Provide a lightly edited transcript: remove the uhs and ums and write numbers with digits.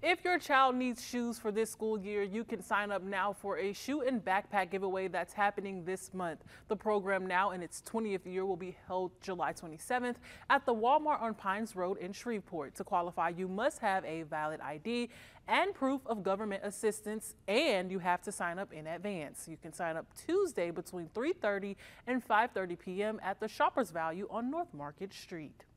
If your child needs shoes for this school year, you can sign up now for a shoe and backpack giveaway that's happening this month. The program, now in its 20th year, will be held July 27th at the Walmart on Pines Road in Shreveport. To qualify, you must have a valid ID and proof of government assistance, and you have to sign up in advance. You can sign up Tuesday between 3:30 and 5:30 p.m. at the Shoppers Value on North Market Street.